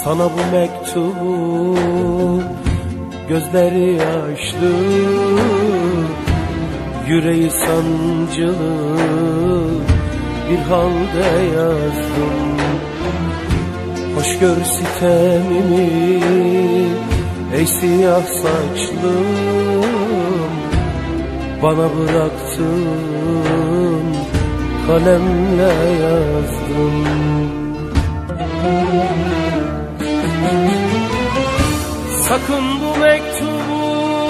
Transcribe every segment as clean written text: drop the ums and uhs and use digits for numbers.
sana bu mektubu, gözleri yaşlı, yüreği sancılı bir halde yazdım. Hoş gör sitemimi ey siyah saçlım, bana bıraktın kalemle yazdım. Sakın bu mektubu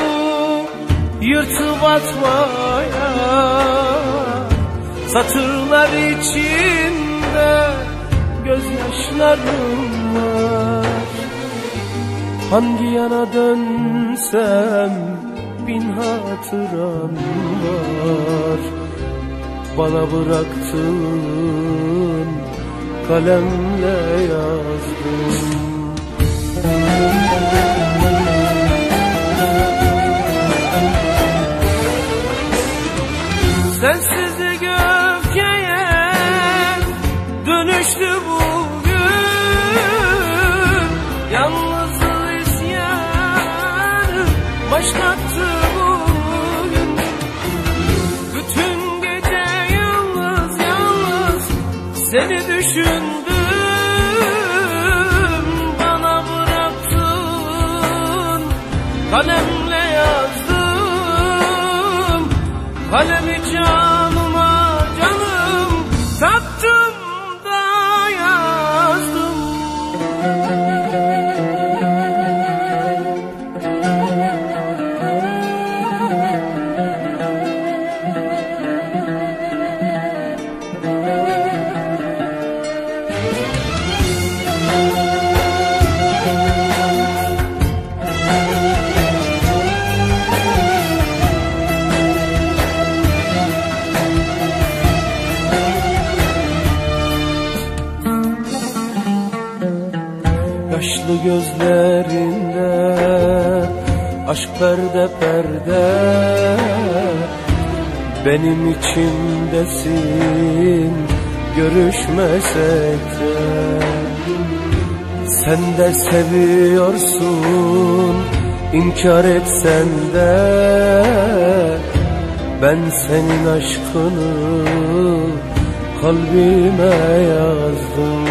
yırtıp atmaya, satırlar içinde gözyaşlarım var. Hangi yana dönsem bin hatıram var. Bana bıraktın kalemle yazdım. Sensizlik öfkeye dönüştü bugün, yalnızlığı isyanı başlattı bugün. Bütün gece yalnız yalnız seni düşündüm, bana bıraktın kalemle yazdım. Kalemi canıma canım taktım da yazdım. Yaşlı gözlerinde aşk perde perde, benim içimdesin görüşmesek de. Sen de seviyorsun inkar etsen de, ben senin aşkını kalbime yazdım.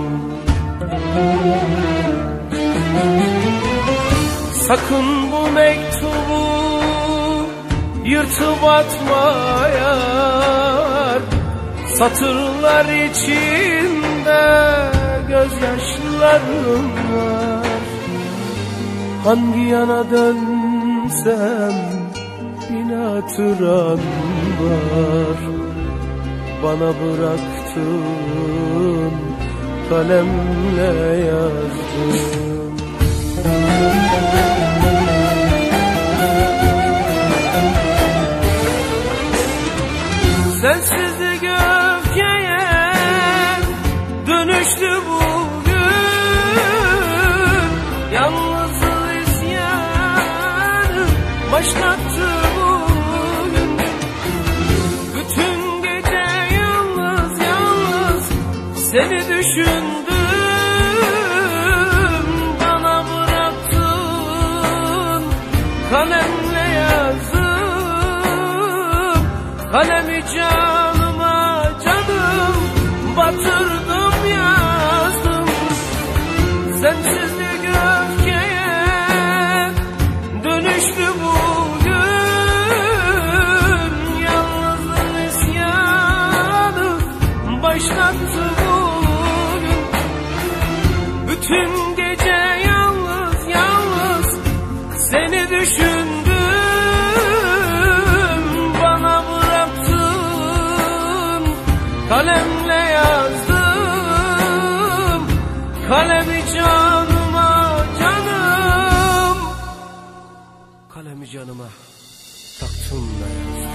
Sakın bu mektubu yırtıp atmaya, satırlar içinde gözyaşlarım var. Hangi yana dönsem bin hatıram var. Bana bıraktın kalemle yazdım. Sensizlik öfkeye dönüştü bugün, yalnızlığı isyanı başlattı bugün. Bütün gece yalnız yalnız seni düşündüm, bana bıraktın kalemle yazdım. Kalemi canıma canım batırdım yazdım. Sensizlik öfkeye dönüştü bugün, yalnızlığın isyanı başlattı bugün. Bütün gece yalnız yalnız seni düşündüm, kalemle yazdım. Kalemi canıma canım, kalemi canıma taktım da yazdım.